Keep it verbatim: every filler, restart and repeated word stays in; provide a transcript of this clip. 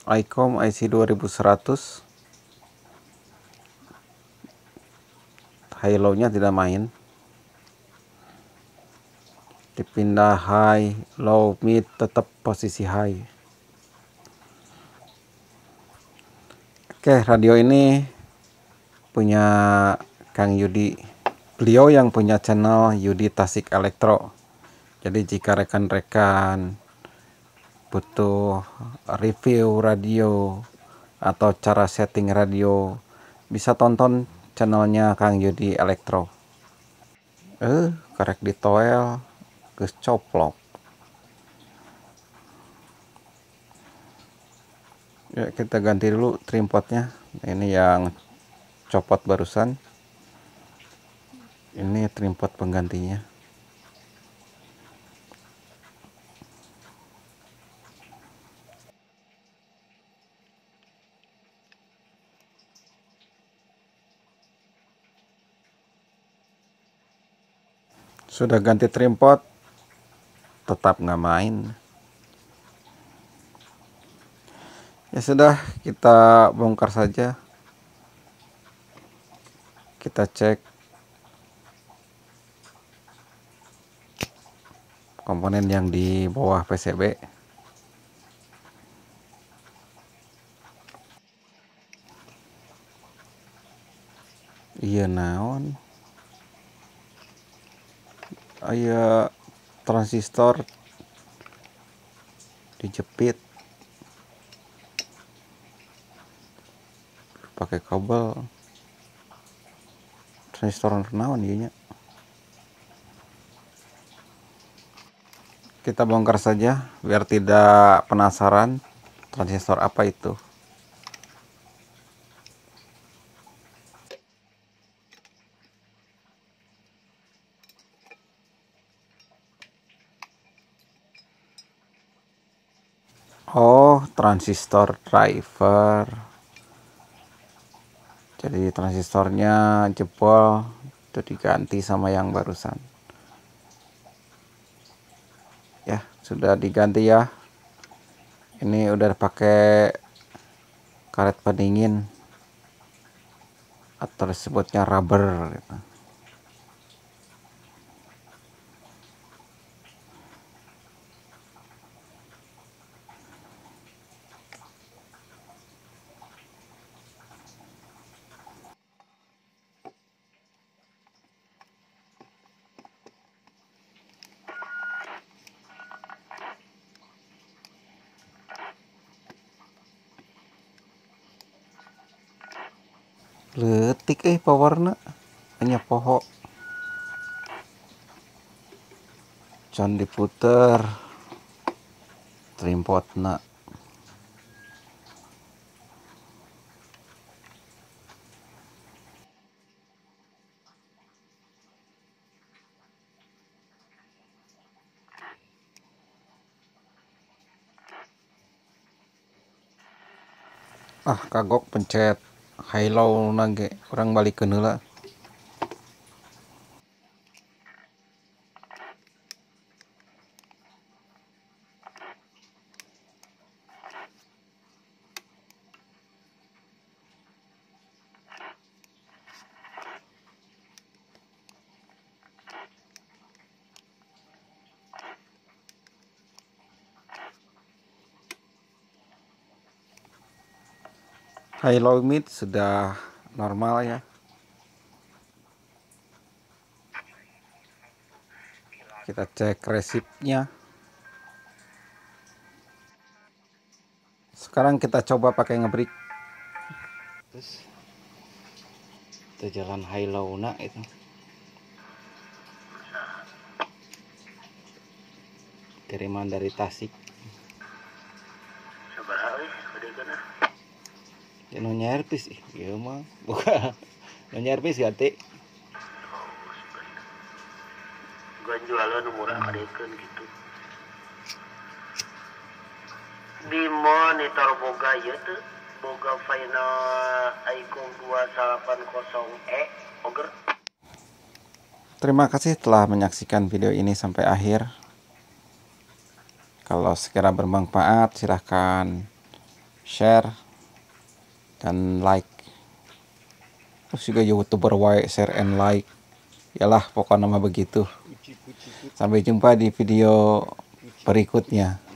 ICOM I C dua ribu seratus. High low nya tidak main, dipindah high low mid tetap posisi high. Oke, radio ini punya Kang Yudi, beliau yang punya channel Yudi Tasik Elektro. Jadi jika rekan-rekan butuh review radio atau cara setting radio, bisa tonton channelnya Kang Yudi Elektro. Eh, karek ditoel geus coplok. Ya, kita ganti dulu trimpotnya. Ini yang copot barusan. Ini trimpot penggantinya. Sudah ganti trimpot, tetap nggak main. Ya sudah, kita bongkar saja. Kita cek komponen yang di bawah P C B. Iya naon, aya transistor dijepit pakai kabel. Transistor naon ieu nya? Kita bongkar saja biar tidak penasaran transistor apa itu. Oh, transistor driver. Jadi transistornya jebol, itu diganti sama yang barusan. Ya, sudah diganti ya. Ini udah pakai karet pendingin atau disebutnya rubber gitu. Leutik eh powerna hanya poho. Can diputer trimpotna. Ah, kagok pencet high low nage, kurang balikeun heula. High low mid sudah normal ya. Kita cek resipnya. Sekarang kita coba pakai ngebreak. Terus itu jalan high low na itu. Kiriman dari Tasik. Sabaraha euy, badekeun ah. Ya nu nyerpis ih, ieu mah bukan. Nu nyerpis ganti. Gua jualan nu murah badekeun gitu. Di monitor boga ieu teu, boga final ICOM dua delapan nol E oger. Terima kasih telah menyaksikan video ini sampai akhir. Kalau sekiranya bermanfaat, silahkan share, dan like. Terus juga youtuber wae share and like. Yalah pokoknya nama begitu. Sampai jumpa di video berikutnya.